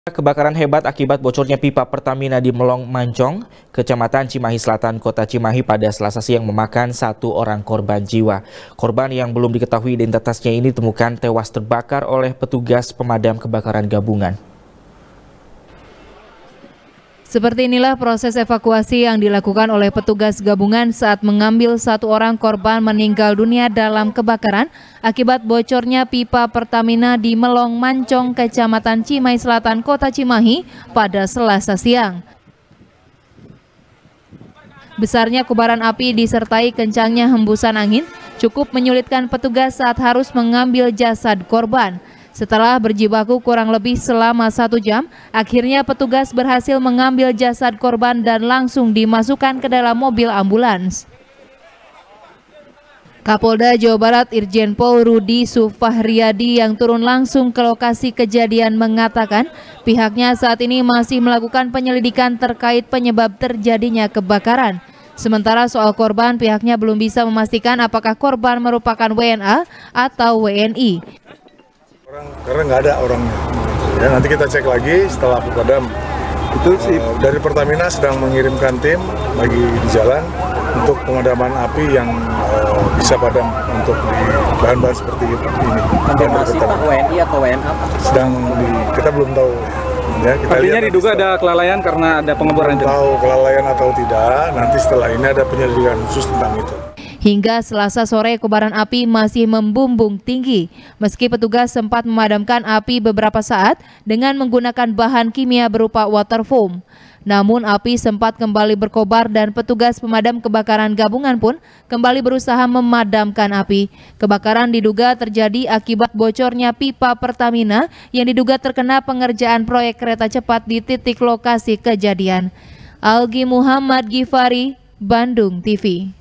Kebakaran hebat akibat bocornya pipa Pertamina di Melong Mancong, Kecamatan Cimahi Selatan, Kota Cimahi pada Selasa siang memakan 1 orang korban jiwa. Korban yang belum diketahui identitasnya ini ditemukan tewas terbakar oleh petugas pemadam kebakaran gabungan. Seperti inilah proses evakuasi yang dilakukan oleh petugas gabungan saat mengambil 1 orang korban meninggal dunia dalam kebakaran akibat bocornya pipa Pertamina di Melong Mancong, Kecamatan Cimahi Selatan, Kota Cimahi pada Selasa siang. Besarnya kobaran api disertai kencangnya hembusan angin cukup menyulitkan petugas saat harus mengambil jasad korban. Setelah berjibaku kurang lebih selama 1 jam, akhirnya petugas berhasil mengambil jasad korban dan langsung dimasukkan ke dalam mobil ambulans. Kapolda Jawa Barat Irjen Pol Rudi Sufahriyadi yang turun langsung ke lokasi kejadian mengatakan pihaknya saat ini masih melakukan penyelidikan terkait penyebab terjadinya kebakaran. Sementara soal korban, pihaknya belum bisa memastikan apakah korban merupakan WNA atau WNI. Karena nggak ada orangnya. Ya, nanti kita cek lagi setelah pemadam. Itu sih dari Pertamina sedang mengirimkan tim lagi di jalan untuk pemadaman api yang bisa padam untuk di bahan-bahan seperti ini. Konfirmasi Pak, WNI atau WNA? Kita belum tahu. Ya, kita artinya diduga ada kelalaian karena ada pengeboran. Belum tahu kelalaian atau tidak. Nanti setelah ini ada penyelidikan khusus tentang itu. Hingga Selasa sore kobaran api masih membumbung tinggi. Meski petugas sempat memadamkan api beberapa saat dengan menggunakan bahan kimia berupa water foam. Namun api sempat kembali berkobar dan petugas pemadam kebakaran gabungan pun kembali berusaha memadamkan api. Kebakaran diduga terjadi akibat bocornya pipa Pertamina yang diduga terkena pengerjaan proyek kereta cepat di titik lokasi kejadian. Algi Muhammad Gifari, Bandung TV.